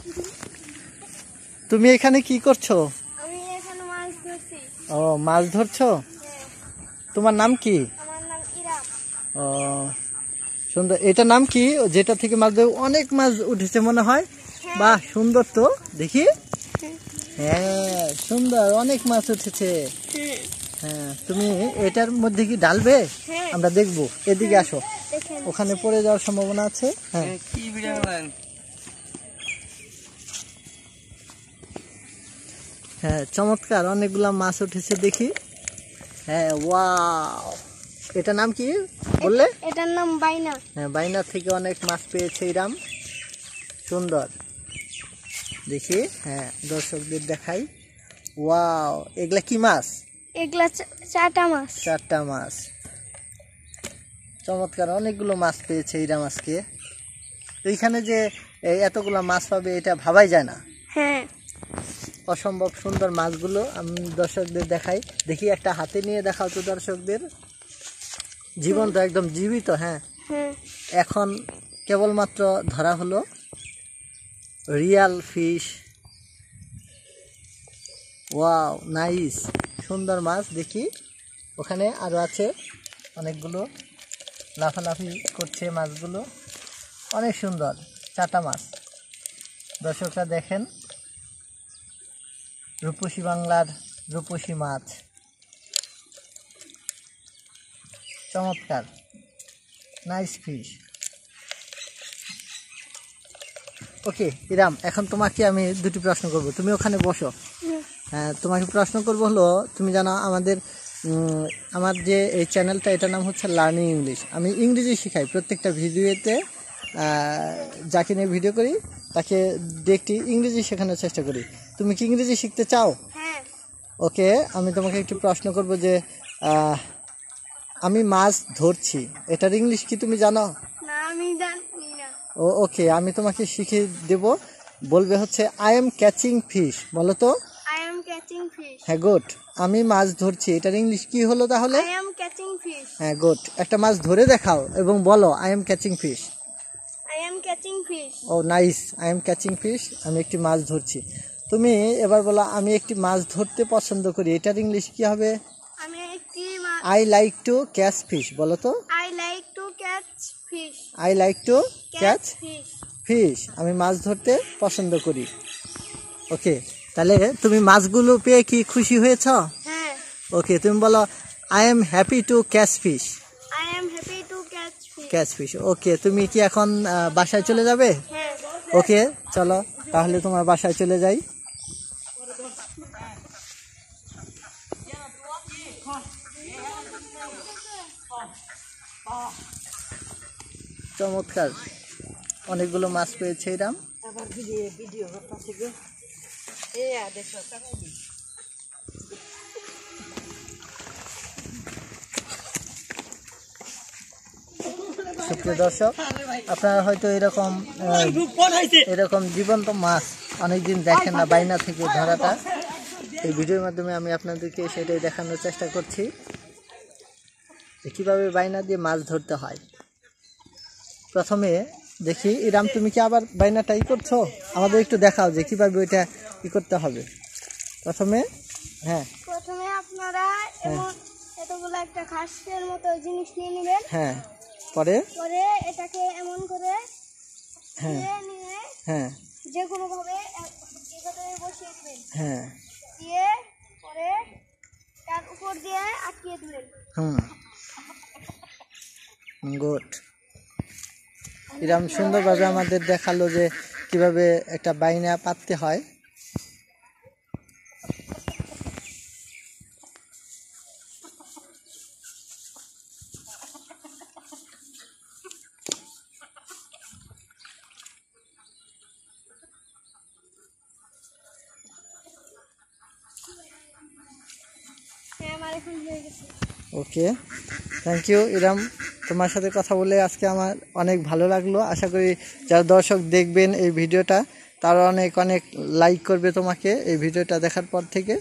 তুমি এখানে কি করছো? আমি এখানে মাছ ধরছি। ও, মাছ ধরছো? তোমার নাম কি? আমার নাম ইরাম। ও সুন্দর। এটা নাম কি যেটা থেকে মাছ ধরে অনেক মাছ উঠেছে মনে হয়? বাহ, সুন্দর তো, দেখি। হ্যাঁ, সুন্দর, অনেক মাছ উঠেছে। হ্যাঁ, তুমি এটার মধ্যে কি ডালবে? আমরা দেখবো, এদিকে আসো, ওখানে পড়ে যাওয়ার সম্ভাবনা আছে। হ্যাঁ, হ্যাঁ, চমৎকার, অনেকগুলা মাছ উঠেছে দেখি। হ্যাঁ, ওয়াও, এটার নাম কি বললে? এটার নাম বাইনা। হ্যাঁ, বাইনা থেকে অনেক মাছ পেয়েছে ইরাম, সুন্দর দেখি। হ্যাঁ, দর্শকদের দেখাই। ওয়াও, এগুলা কি মাছ? এগুলা চারটা মাছ। চারটা মাছ, চমৎকার, অনেকগুলো মাছ পেয়েছে ইরাম আজকে। এইখানে যে এতগুলো মাছ পাবে এটা ভাবাই যায় না। হ্যাঁ, অসম্ভব সুন্দর মাছগুলো। আমি দর্শকদের দেখাই, দেখি একটা হাতে নিয়ে দেখাও তো দর্শকদের। জীবন্ত, একদম জীবিত। হ্যাঁ, এখন কেবলমাত্র ধরা হলো রিয়াল ফিশ। ওয়াও, নাইস, সুন্দর মাছ দেখি। ওখানে আরো আছে অনেকগুলো, লাফালাফি করছে মাছগুলো, অনেক সুন্দর চাটা মাছ। দর্শকরা দেখেন, রূপসী বাংলার রূপসী মাছ, চমৎকার, নাইস ফিশ। ওকে ইরাম, এখন তোমাকে আমি দুটি প্রশ্ন করব, তুমি ওখানে বসো। হ্যাঁ, তোমাকে প্রশ্ন করব হলো, তুমি জানো আমার যে এই চ্যানেলটা, এটার নাম হচ্ছে লার্নিং ইংলিশ। আমি ইংরেজি শেখাই, প্রত্যেকটা ভিডিওতে যাকে নিয়ে ভিডিও করি তাকে একটি ইংরেজি শেখানোর চেষ্টা করি। তুমি কি ইংরেজি শিখতে চাও? ওকে, আমি তোমাকে একটি প্রশ্ন করব যে আমি মাছ ধরছি, এটার ইংলিশ কি তুমি জানো? না, আমি জানি না। ওকে, আমি তোমাকে শিখিয়ে দেব। বলবে হচ্ছে আই এম ক্যাচিং ফিশ, বলো তো। I am catching fish. হ্যাঁ, গুড, আমি মাছ ধরছি, এটার ইংলিশ কি হলো তাহলে? I am catching fish. হ্যাঁ, গুড, একটা মাছ ধরে দেখাও এবং বলো I am catching fish. I am catching fish. Oh nice, I am catching fish, আমি একটি মাছ ধরছি। তুমি এবার বলো আমি একটি মাছ ধরতে পছন্দ করি, এটার ইংলিশ কি হবে? আমি একটি I like to catch fish, বলো তো। I like to catch fish. I like to catch fish. Fish, আমি মাছ ধরতে পছন্দ করি। ওকে, তাহলে তুমি মাছগুলো পেয়ে কি খুশি হয়েছ? হ্যাঁ। ওকে, তুমি বলো I am happy to catch fish. I am happy to catch fish. Catch fish. Okay, তুমি কি এখন বাসায় চলে যাবে? হ্যাঁ। ওকে, চলো তাহলে তোমার বাসায় চলে যাই। চমৎকার, অনেকগুলো মাছ পেয়েছে এরাম। সুপ্রিয় দর্শক, আপনারা হয়তো এরকম জীবন্ত মাছ অনেকদিন দেখেন না, বাইনা থেকে ধরাটা। এই ভিডিওর মাধ্যমে আমি আপনাদেরকে সেটাই দেখানোর চেষ্টা করছি, কিভাবে বাইনা দিয়ে মাছ ধরতে হয়। প্রথমে দেখি ইরাম, তুমি কি আবার বাইনাটা করছো? আমাদের একটু দেখাও যে কিভাবে ওইটা করতে হবে। প্রথমে আপনারা এতগুলো একটা ঘাসের মতো জিনিস নিয়ে নেবেন। হ্যাঁ, পরে এটাকে এমন করে নিয়ে যে কোনো ভাবে বসিয়ে দিবেন। হ্যাঁ, দিয়ে পরে তার উপর দিয়ে আটকিয়ে দিবেন। গুড। ইরাম সুন্দরভাবে আমাদের দেখালো যে কিভাবে একটা বাইনা পাততে হয়। ওকে, থ্যাংক ইউ ইরাম, তোমার সাথে কথা বলে আজকে আমার অনেক ভালো লাগলো। আশা করি যারা দর্শক দেখবেন এই ভিডিওটা, তারা অনেক অনেক লাইক করবে তোমাকে এই ভিডিওটা দেখার পর থেকে।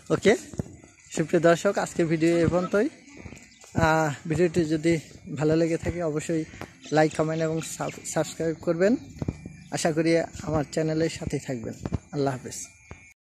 ওকে, সুপ্রিয় দর্শক, আজকের ভিডিও এ পর্যন্তই। ভিডিওটি যদি ভালো লেগে থাকে অবশ্যই লাইক, কমেন্ট এবং সাবস্ক্রাইব করবেন। আশা করি আমার চ্যানেলের সাথেই থাকবেন। আল্লাহ হাফেজ।